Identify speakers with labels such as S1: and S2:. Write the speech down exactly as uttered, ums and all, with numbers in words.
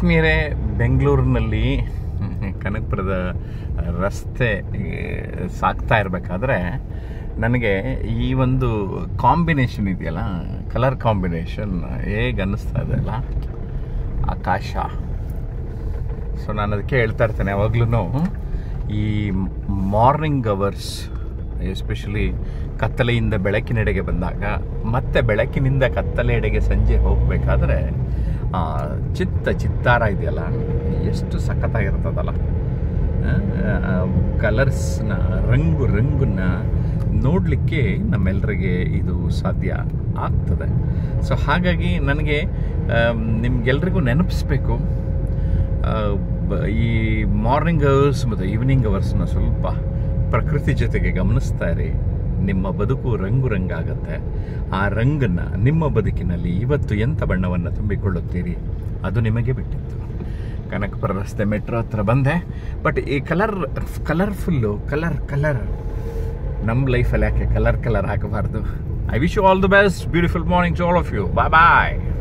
S1: ಆತ್ಮೀಯರೇ, ಬೆಂಗಳೂರಿನಲ್ಲಿ ಕನಕಪುರದ ರಸ್ತೆ ಸಾಗ್ತಾ ಇರಬೇಕಾದ್ರೆ ನನಗೆ ಈ ಒಂದು ಕಾಂಬಿನೇಷನ್ ಇದೆಯಲ್ಲ, ಕಲರ್ ಕಾಂಬಿನೇಷನ್ ಹೇಗೆ ಅನ್ನಿಸ್ತಾ ಇದೆ ಅಲ್ಲ, ಆಕಾಶ. ಸೊ ನಾನು ಅದಕ್ಕೆ ಹೇಳ್ತಾ ಇರ್ತೇನೆ ಯಾವಾಗ್ಲೂ, ಈ ಮಾರ್ನಿಂಗ್ ಅವರ್ಸ್ ಎಸ್ಪೆಷಲಿ ಕತ್ತಲೆಯಿಂದ ಬೆಳಕಿನೆಡೆಗೆ ಬಂದಾಗ, ಮತ್ತೆ ಬೆಳಕಿನಿಂದ ಕತ್ತಲೆಯೆಡೆಗೆ ಸಂಜೆ ಹೋಗಬೇಕಾದ್ರೆ ಚಿತ್ತ ಚಿತ್ತಾರ ಇದೆಯಲ್ಲ, ಎಷ್ಟು ಸಖತ್ತಾಗಿರ್ತದಲ್ಲ. ಕಲರ್ಸ್ನ, ರಂಗು ರಂಗನ್ನ ನೋಡಲಿಕ್ಕೆ ನಮ್ಮೆಲ್ಲರಿಗೆ ಇದು ಸಾಧ್ಯ ಆಗ್ತದೆ. ಸೊ ಹಾಗಾಗಿ ನನಗೆ ನಿಮ್ಗೆಲ್ರಿಗೂ ನೆನಪಿಸ್ಬೇಕು, ಈ ಮಾರ್ನಿಂಗ್ ಅವರ್ಸ್ ಮತ್ತು ಈವ್ನಿಂಗ್ ಅವರ್ಸ್ನ ಸ್ವಲ್ಪ ಪ್ರಕೃತಿ ಜೊತೆಗೆ ಗಮನಿಸ್ತಾ ಇರಿ. ನಿಮ್ಮ ಬದುಕು ರಂಗು ರಂಗಾಗತ್ತೆ. ಆ ರಂಗನ್ನು ನಿಮ್ಮ ಬದುಕಿನಲ್ಲಿ ಇವತ್ತು ಎಂಥ ಬಣ್ಣವನ್ನು ತುಂಬಿಕೊಳ್ಳುತ್ತೀರಿ ಅದು ನಿಮಗೆ ಬಿಟ್ಟಿತ್ತು. ಕನಕಪುರ ರಸ್ತೆ ಮೆಟ್ರೋ ಹತ್ರ ಬಂದೆ. ಬಟ್ ಈ ಕಲರ್ ಕಲರ್ಫುಲ್ಲು ಕಲರ್ ಕಲರ್ ನಮ್ಮ ಲೈಫಲ್ಲಿ ಯಾಕೆ ಕಲರ್ ಕಲರ್ ಆಗಬಾರ್ದು? I wish you all the best. Beautiful morning to all of you. Bye bye.